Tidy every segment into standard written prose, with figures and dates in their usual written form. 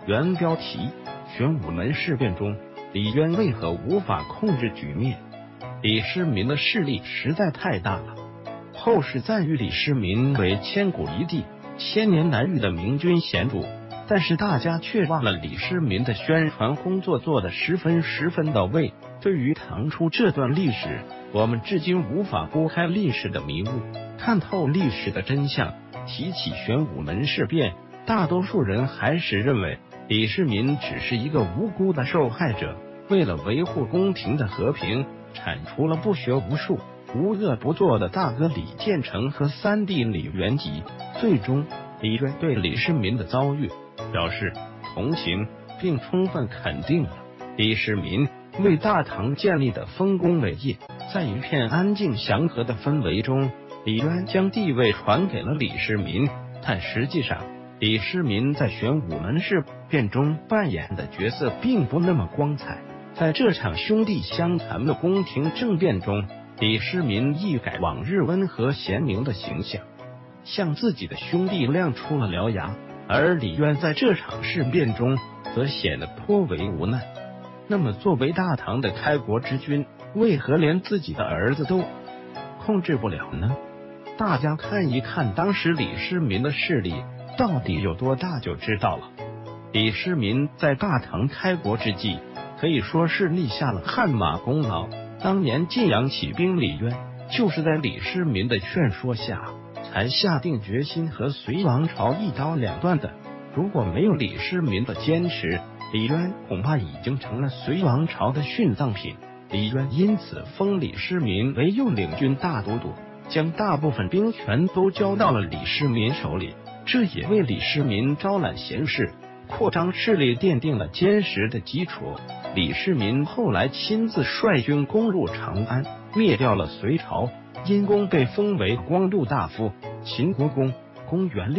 原标题：玄武门事变中，李渊为何无法控制局面？李世民的势力实在太大了，后世赞誉李世民为千古一帝、千年难遇的明君贤主，但是大家却忘了李世民的宣传工作做得十分到位。对于唐初这段历史，我们至今无法拨开历史的迷雾，看透历史的真相。提起玄武门事变，大多数人还是认为李世民只是一个无辜的受害者，为了维护宫廷的和平，铲除了不学无术、无恶不作的大哥李建成和三弟李元吉。最终，李渊对李世民的遭遇表示同情，并充分肯定了李世民为大唐建立的丰功伟业。在一片安静祥和的氛围中，李渊将地位传给了李世民，但实际上李世民在玄武门事变中扮演的角色并不那么光彩。在这场兄弟相残的宫廷政变中，李世民一改往日温和贤明的形象，向自己的兄弟亮出了獠牙，而李渊在这场事变中则显得颇为无奈。那么作为大唐的开国之君，为何连自己的儿子都控制不了呢？大家看一看当时李世民的势力到底有多大就知道了。李世民在大唐开国之际，可以说是立下了汗马功劳。当年晋阳起兵，李渊就是在李世民的劝说下才下定决心和隋王朝一刀两断的。如果没有李世民的坚持，李渊恐怕已经成了隋王朝的殉葬品。李渊因此封李世民为右领军大都督，将大部分兵权都交到了李世民手里，这也为李世民招揽贤士、扩张势力奠定了坚实的基础。李世民后来亲自率军攻入长安，灭掉了隋朝，因功被封为光禄大夫、秦国公。公元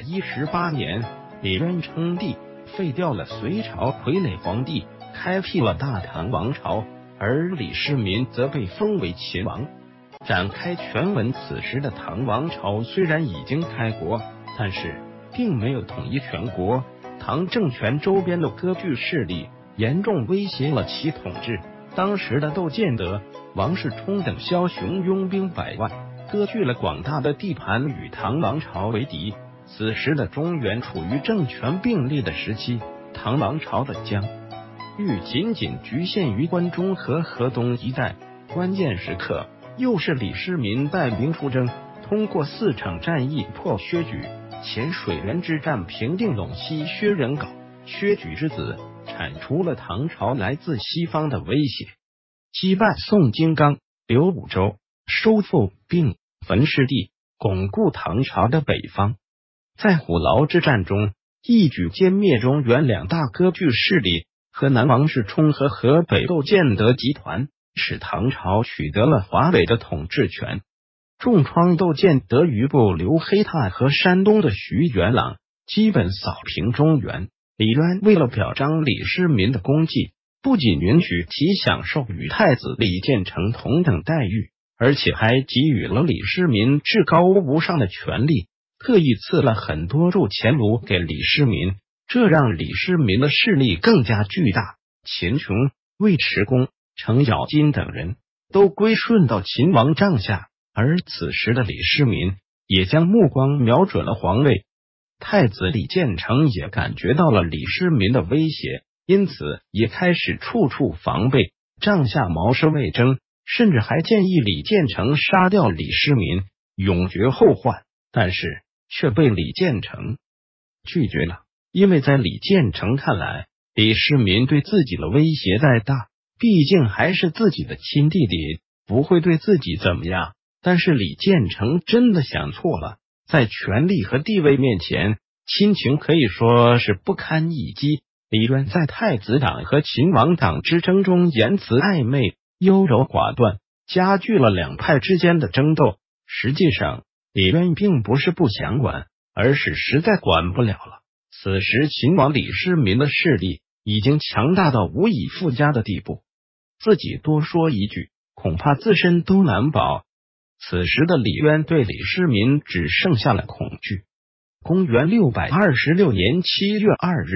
618年，李渊称帝，废掉了隋朝傀儡皇帝，开辟了大唐王朝，而李世民则被封为秦王，展开全文。此时的唐王朝虽然已经开国，但是并没有统一全国，唐政权周边的割据势力严重威胁了其统治。当时的窦建德、王世充等枭雄拥兵100万，割据了广大的地盘，与唐王朝为敌。此时的中原处于政权并立的时期，唐王朝的疆域仅仅局限于关中和河东一带。关键时刻，又是李世民带兵出征，通过4场战役破薛举、前水源之战平定陇西薛人稿、薛举之子，铲除了唐朝来自西方的威胁，击败宋金刚、刘武周，收复并焚失地，巩固唐朝的北方。在虎牢之战中，一举歼灭中原2大割据势力，河南王世充和河北窦建德集团，使唐朝取得了华北的统治权。重创窦建德余部刘黑闼和山东的徐元朗，基本扫平中原。李渊为了表彰李世民的功绩，不仅允许其享受与太子李建成同等待遇，而且还给予了李世民至高无上的权力，特意赐了很多铸钱炉给李世民，这让李世民的势力更加巨大。秦琼、尉迟恭、程咬金等人都归顺到秦王帐下，而此时的李世民也将目光瞄准了皇位。太子李建成也感觉到了李世民的威胁，因此也开始处处防备，帐下谋士魏征甚至还建议李建成杀掉李世民，永绝后患，但是却被李建成拒绝了。因为在李建成看来，李世民对自己的威胁再大，毕竟还是自己的亲弟弟，不会对自己怎么样。但是李建成真的想错了，在权力和地位面前，亲情可以说是不堪一击。李渊在太子党和秦王党之争中言辞暧昧、优柔寡断，加剧了2派之间的争斗。实际上，李渊并不是不想管，而是实在管不了了。此时秦王李世民的势力已经强大到无以复加的地步，自己多说一句，恐怕自身都难保。此时的李渊对李世民只剩下了恐惧。公元626年7月2日，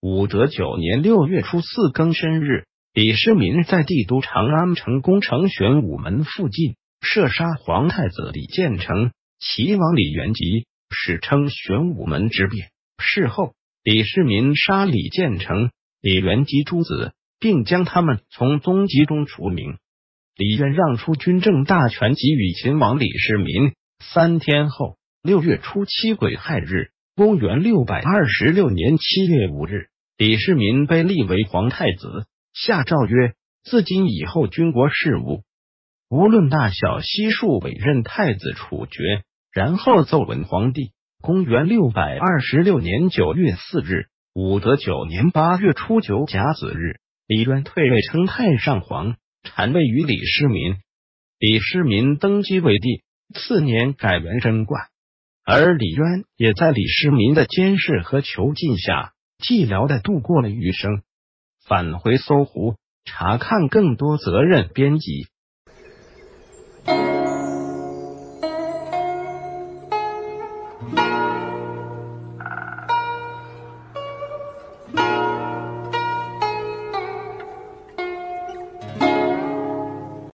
武德9年6月初4庚申日，李世民在帝都长安城宫城玄武门附近射杀皇太子李建成，齐王李元吉，史称玄武门之变。事后，李世民杀李建成、李元吉诸子，并将他们从宗籍中除名。李渊让出军政大权给予秦王李世民。3天后，6月初7癸亥日，公元626年7月5日，李世民被立为皇太子，下诏曰：自今以后军国事务，无论大小，悉数委任太子处决。然后奏闻皇帝。公元626年9月4日，武德9年8月初9甲子日，李渊退位称太上皇，禅位于李世民。李世民登基为帝，次年改元贞观，而李渊也在李世民的监视和囚禁下，寂寥地度过了余生。返回搜狐，查看更多责任编辑。